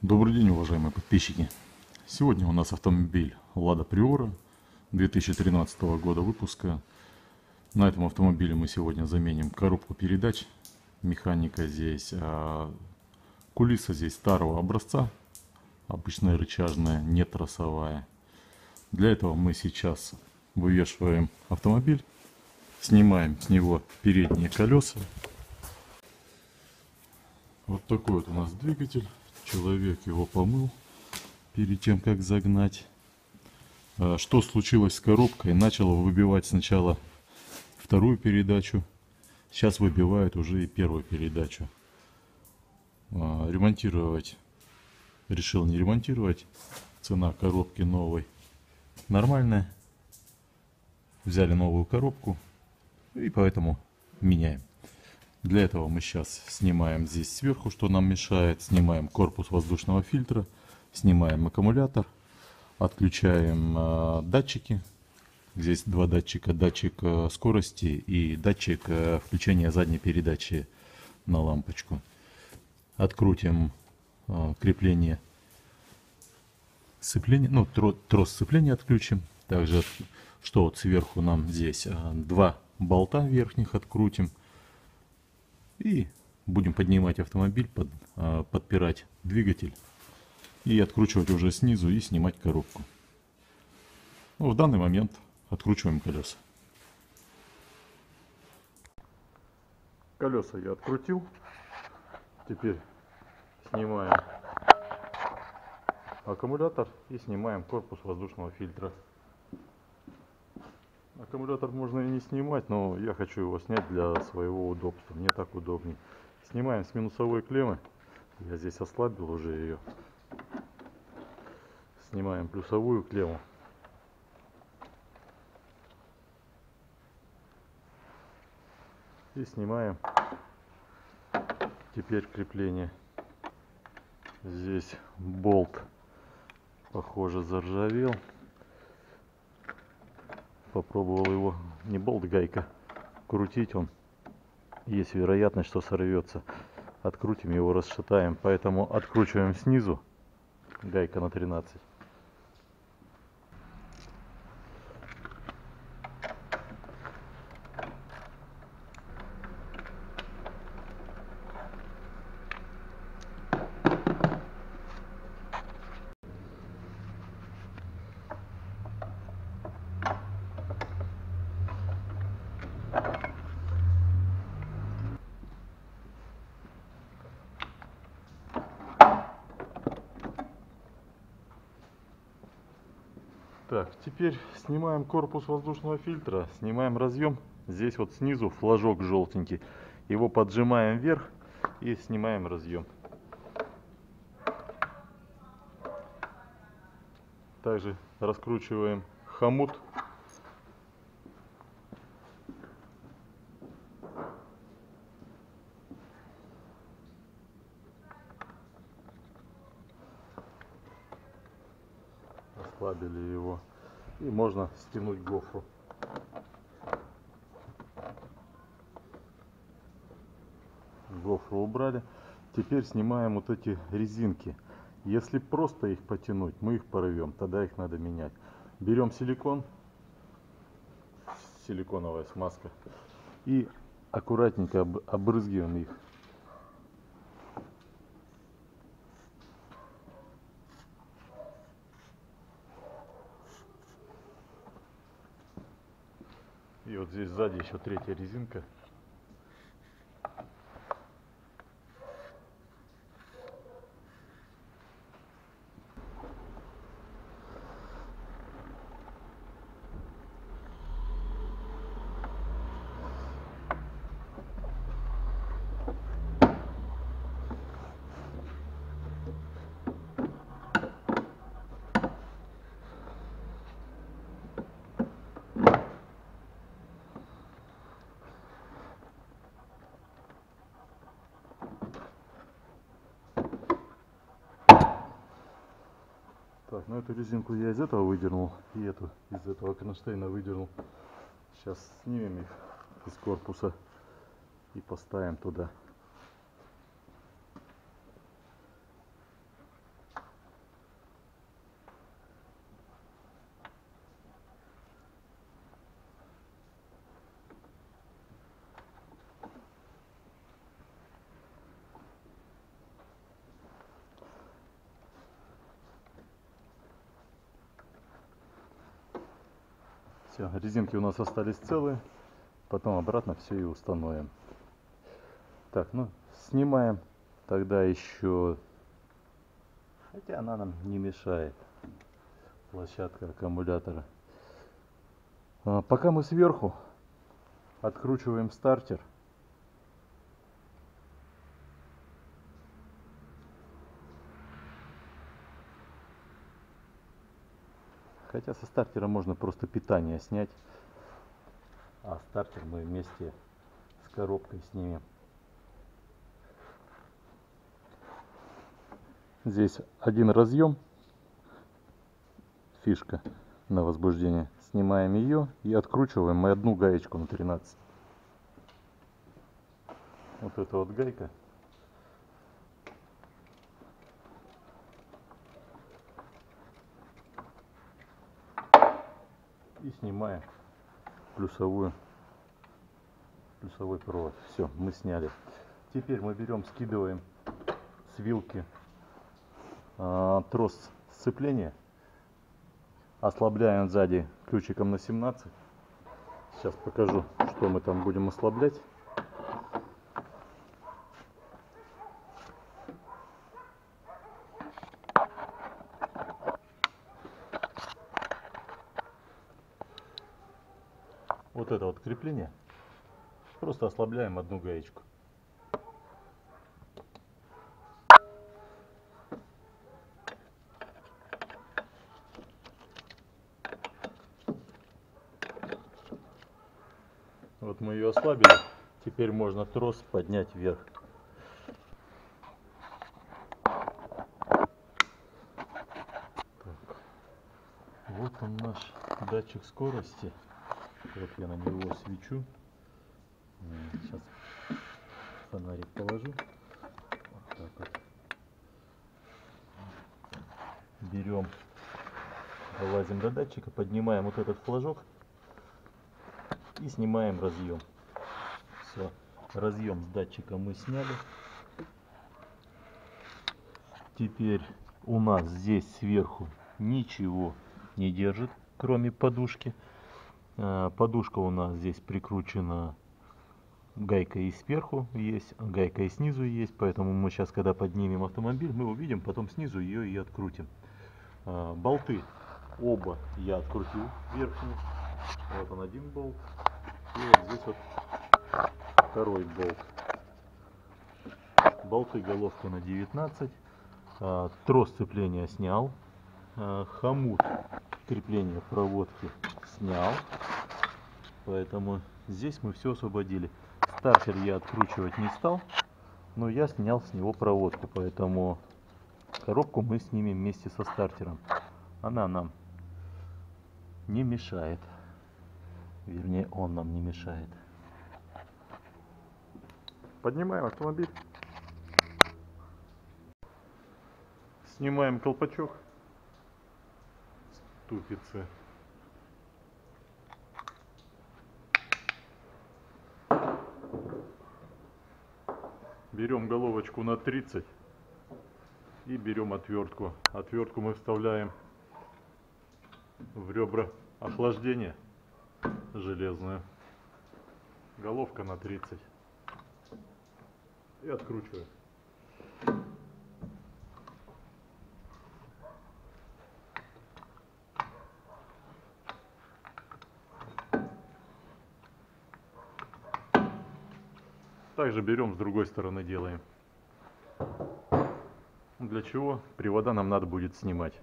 Добрый день, уважаемые подписчики! Сегодня у нас автомобиль Lada Priora 2013 года выпуска. На этом автомобиле мы сегодня заменим коробку передач. Механика здесь, кулиса здесь старого образца, обычная рычажная, не тросовая. Для этого мы сейчас вывешиваем автомобиль, снимаем с него передние колеса. Вот такой вот у нас двигатель. Человек его помыл перед тем, как загнать. Что случилось с коробкой? Начало выбивать сначала вторую передачу. Сейчас выбивает уже и первую передачу. Ремонтировать решил не ремонтировать. Цена коробки новой нормальная. Взяли новую коробку и поэтому меняем. Для этого мы сейчас снимаем здесь сверху, что нам мешает. Снимаем корпус воздушного фильтра, снимаем аккумулятор, отключаем датчики. Здесь два датчика. Датчик скорости и датчик включения задней передачи на лампочку. Открутим крепление сцепления, ну, трос сцепления отключим. Также, что вот сверху нам здесь два болта верхних открутим. И будем поднимать автомобиль, подпирать двигатель и откручивать уже снизу и снимать коробку. Ну, в данный момент откручиваем колеса. Колеса я открутил. Теперь снимаем аккумулятор и снимаем корпус воздушного фильтра. Аккумулятор можно и не снимать, но я хочу его снять для своего удобства. Мне так удобнее. Снимаем с минусовой клеммы. Я здесь ослабил уже ее. Снимаем плюсовую клемму. И снимаем теперь крепление. Здесь болт, похоже, заржавел. Попробовал его, не болт, гайка, крутить, он есть вероятность, что сорвется. Открутим его, расшатаем, поэтому откручиваем снизу, гайка на 13. Так, теперь снимаем корпус воздушного фильтра, снимаем разъем. Здесь вот снизу флажок желтенький. Его поджимаем вверх и снимаем разъем. Также раскручиваем хомут. Ослабили его. И можно стянуть гофру. Гофру убрали. Теперь снимаем вот эти резинки. Если просто их потянуть, мы их порвем. Тогда их надо менять. Берем силикон. Силиконовая смазка. И аккуратненько обрызгиваем их. И вот здесь сзади еще третья резинка. Так, ну эту резинку я из этого выдернул, и эту из этого кронштейна выдернул. Сейчас снимем их из корпуса и поставим туда. Все, резинки у нас остались целые. Потом обратно все и установим. Так, ну, снимаем тогда еще, хотя она нам не мешает, площадка аккумулятора. Пока мы сверху откручиваем стартер. Хотя со стартера можно просто питание снять, а стартер мы вместе с коробкой снимем. Здесь один разъем, фишка на возбуждение. Снимаем ее и откручиваем мы одну гаечку на 13. Вот эта вот гайка. И снимаем плюсовой провод. Все, мы сняли. Теперь мы берем, скидываем с вилки трос сцепления. Ослабляем сзади ключиком на 17. Сейчас покажу, что мы там будем ослаблять. Вот это вот крепление. Просто ослабляем одну гаечку. Вот мы ее ослабили. Теперь можно трос поднять вверх. Так. Вот он наш датчик скорости. Вот я на него свечу. Сейчас фонарик положу. Вот так вот. Берем, вылазим до датчика, поднимаем вот этот флажок и снимаем разъем. Все, разъем с датчика мы сняли. Теперь у нас здесь сверху ничего не держит, кроме подушки. Подушка у нас здесь прикручена, гайка и сверху есть, гайка и снизу есть, поэтому мы сейчас, когда поднимем автомобиль, мы увидим, потом снизу ее и открутим. Болты оба я открутил верхние. Вот он один болт, и вот здесь вот второй болт. Болты головки на 19. Трос сцепления снял. Хомут крепления проводки снял. Поэтому здесь мы все освободили. Стартер я откручивать не стал, но я снял с него проводку, поэтому коробку мы снимем вместе со стартером. Она нам не мешает. Вернее, он нам не мешает. Поднимаем автомобиль. Снимаем колпачок ступицы. Берем головочку на 30 и берем отвертку. Отвертку мы вставляем в ребра охлаждения железную. Головка на 30. И откручиваем. Также берем с другой стороны, делаем. Для чего? Привода нам надо будет снимать.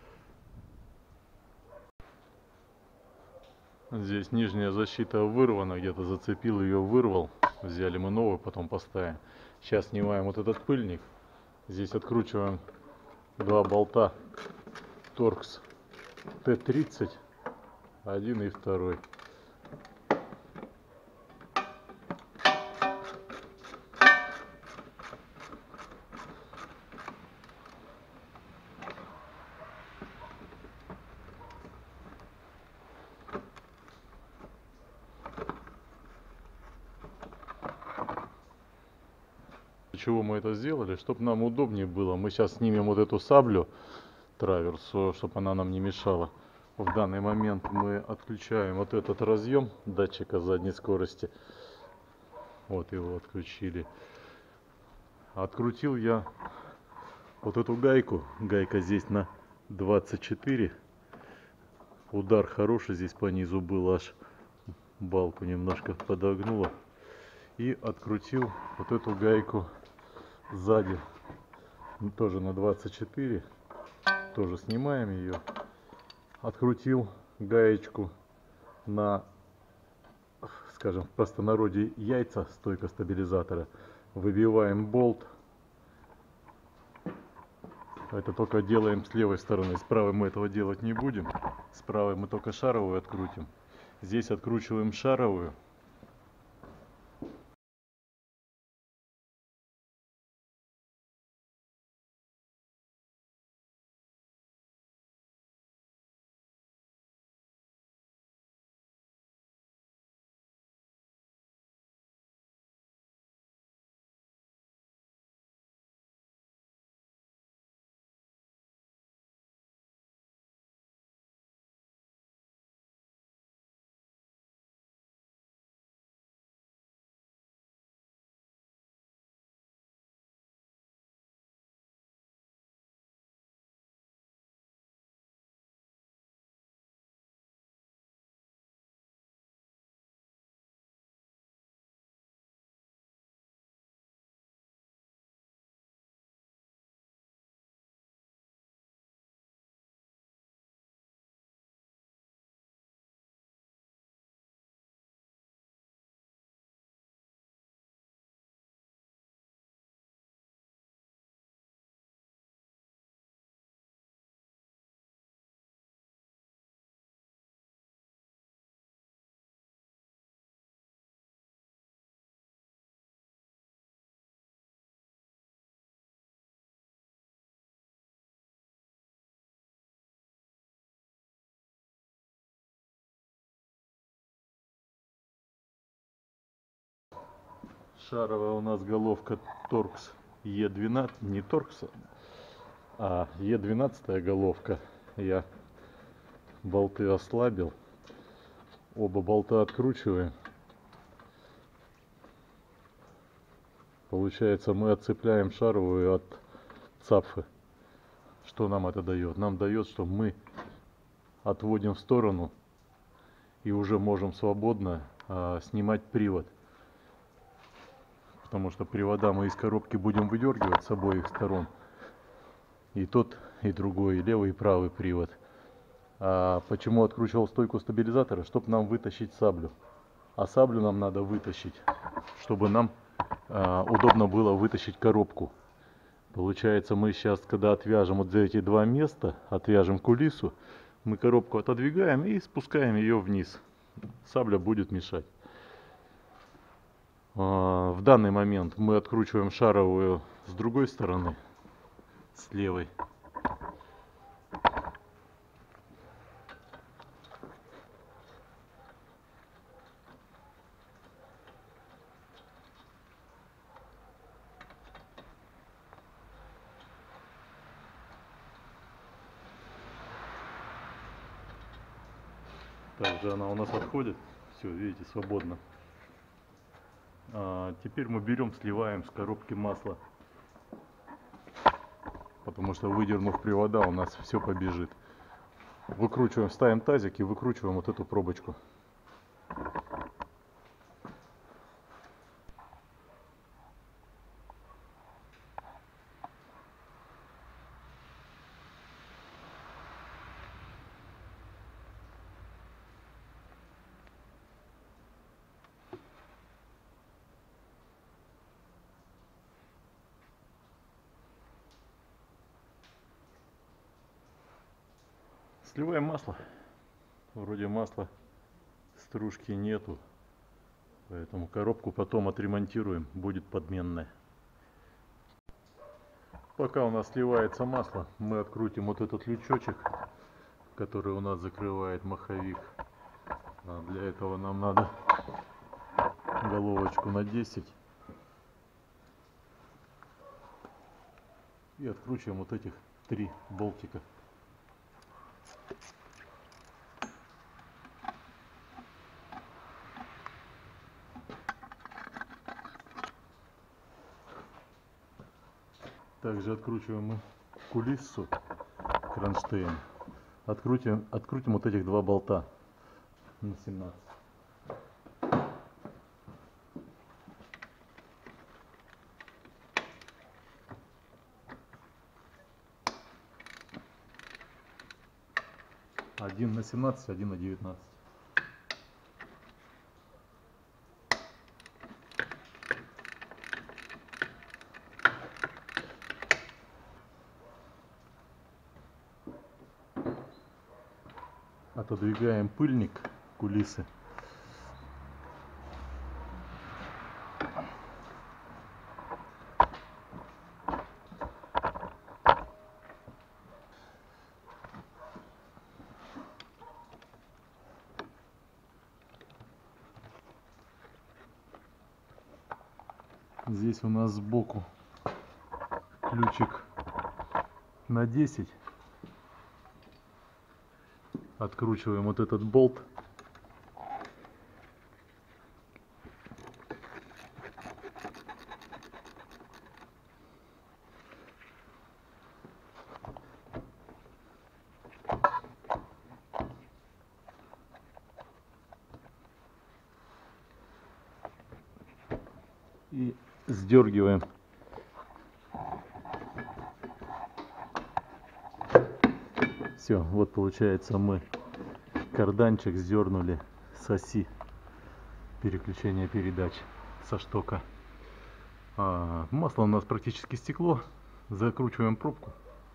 Здесь нижняя защита вырвана, где-то зацепил ее, вырвал. Взяли мы новую, потом поставим. Сейчас снимаем вот этот пыльник. Здесь откручиваем два болта Torx T30, один и второй. Для чего мы это сделали? Чтобы нам удобнее было. Мы сейчас снимем вот эту саблю траверсу, чтобы она нам не мешала. В данный момент мы отключаем вот этот разъем датчика задней скорости. Вот его отключили. Открутил я вот эту гайку. Гайка здесь на 24. Удар хороший здесь по низу был, аж балку немножко подогнуло. И открутил вот эту гайку сзади. Тоже на 24. Тоже снимаем ее. Открутил гаечку на, скажем, в простонародье яйца, стойка стабилизатора. Выбиваем болт. Это только делаем с левой стороны. С правой мы этого делать не будем. С правой мы только шаровую открутим. Здесь откручиваем шаровую. Шаровая у нас головка Торкс Е12, не Торкс, а Е12 головка. Я болты ослабил. Оба болта откручиваем. Получается, мы отцепляем шаровую от цапфы. Что нам это дает? Нам дает, что мы отводим в сторону и уже можем свободно снимать привод. Потому что привода мы из коробки будем выдергивать с обоих сторон. И тот, и другой, и левый, и правый привод. А почему откручивал стойку стабилизатора? Чтобы нам вытащить саблю. А саблю нам надо вытащить, чтобы нам удобно было вытащить коробку. Получается, мы сейчас, когда отвяжем вот за эти два места, отвяжем кулису, мы коробку отодвигаем и спускаем ее вниз. Сабля будет мешать. В данный момент мы откручиваем шаровую с другой стороны, с левой. Также она у нас отходит. Все, видите, свободно. Теперь мы берем, сливаем с коробки масло. Потому что, выдернув привода, у нас все побежит. Выкручиваем, ставим тазик и выкручиваем вот эту пробочку. Сливаем масло. Вроде масла стружки нету. Поэтому коробку потом отремонтируем. Будет подменная. Пока у нас сливается масло, мы открутим вот этот лючочек, который у нас закрывает маховик. Для этого нам надо головочку на 10. И откручиваем вот этих 3 болтика. Также откручиваем мы кулису, кронштейн. Открутим вот этих два болта на 17. Один на 17, один на 19. Отодвигаем пыльник кулисы. Здесь у нас сбоку ключик на 10. Откручиваем вот этот болт. И сдергиваем. Все, вот получается мы карданчик сдернули с оси переключения передач со штока. Масло у нас практически стекло. Закручиваем пробку.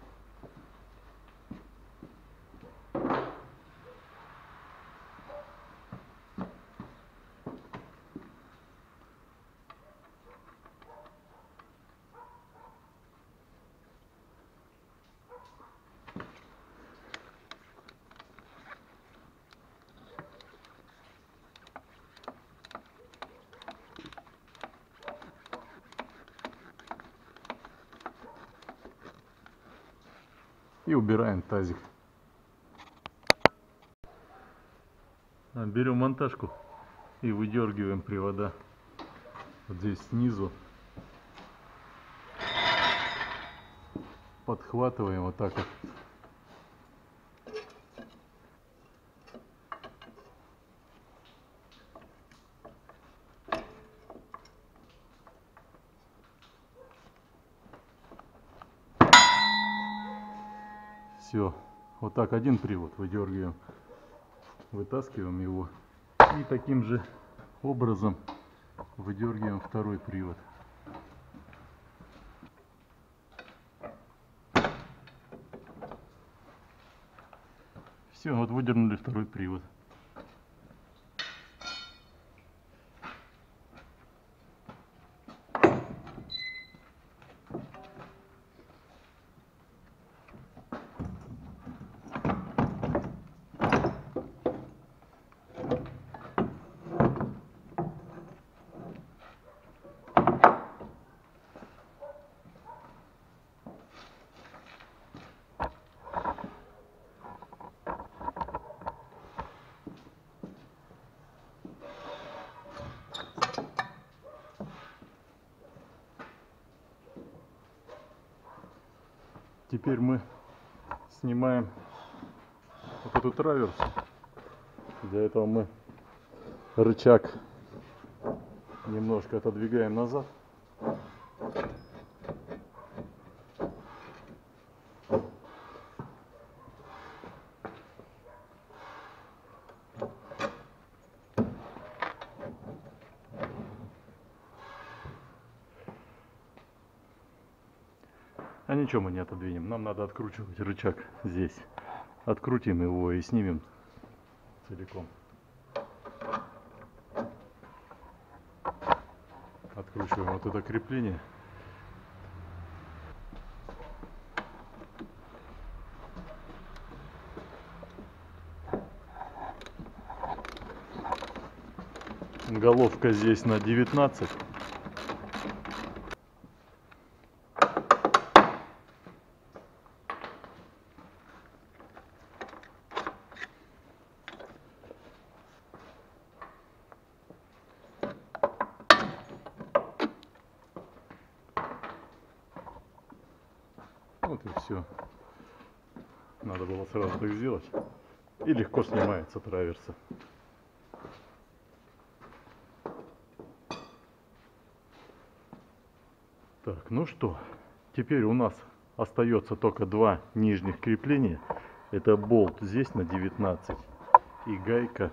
И убираем тазик. Берем монтажку и выдергиваем привода вот здесь снизу. Подхватываем вот так вот. Все, вот так один привод выдергиваем, вытаскиваем его и таким же образом выдергиваем второй привод. Все, вот выдернули второй привод. Теперь мы снимаем вот эту траверсу. Для этого мы рычаг немножко отодвигаем назад. А ничего мы не отодвинем, нам надо откручивать рычаг здесь. Открутим его и снимем целиком. Откручиваем вот это крепление. Головка здесь на 19. Вот и все. Надо было сразу так сделать. И легко снимается траверса. Так, ну что, теперь у нас остается только два нижних крепления. Это болт здесь на 19 и гайка.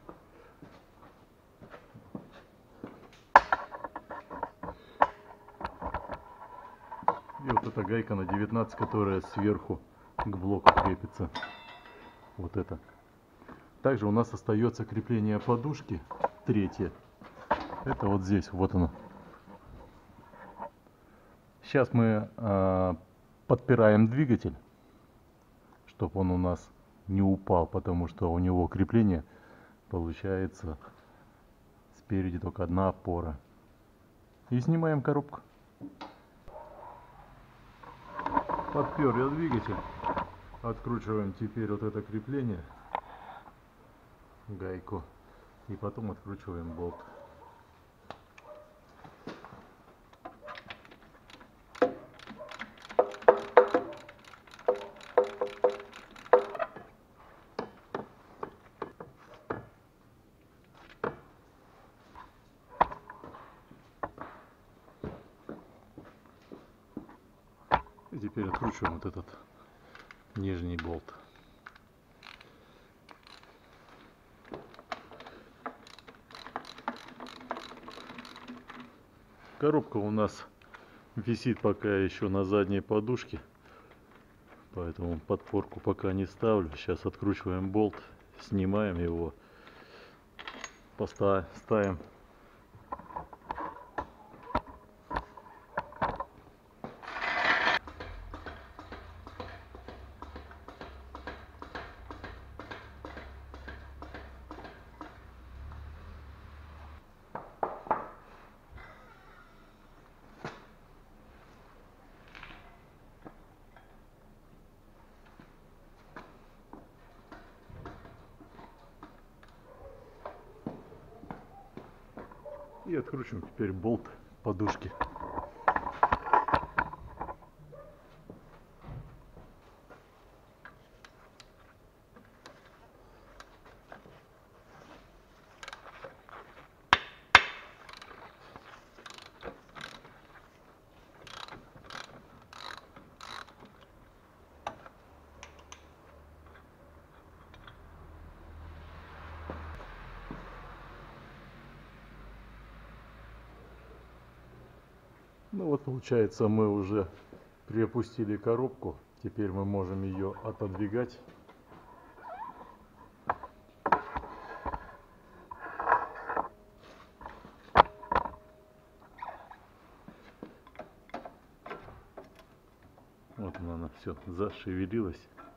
И вот эта гайка на 19, которая сверху к блоку крепится. Вот это. Также у нас остается крепление подушки, третье. Это вот здесь, вот оно. Сейчас мы подпираем двигатель, чтобы он у нас не упал, потому что у него крепление получается спереди только одна опора. И снимаем коробку. Подпер я двигатель. Откручиваем теперь вот это крепление, гайку, и потом откручиваем болт. И теперь откручиваем вот этот нижний болт. Коробка у нас висит пока еще на задней подушке, поэтому подпорку пока не ставлю. Сейчас откручиваем болт, снимаем его, ставим. И откручиваем теперь болт подушки. Ну вот, получается, мы уже приопустили коробку. Теперь мы можем ее отодвигать. Вот она все зашевелилась.